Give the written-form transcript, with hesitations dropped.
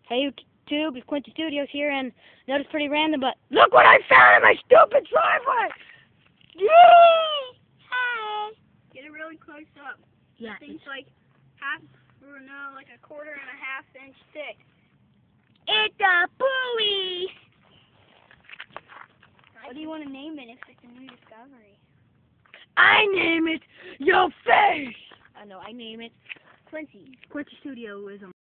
Hey YouTube, it's Quincy Studios here, and I know it's pretty random, but look what I found in my stupid driveway! Yay! Hi! Get it really close up. Yeah. Things like like a 1/4 inch thick. It's a buoy! What do you want to name it if it's a new discovery? I name it Your Face! I know, I name it Quincy Studioism.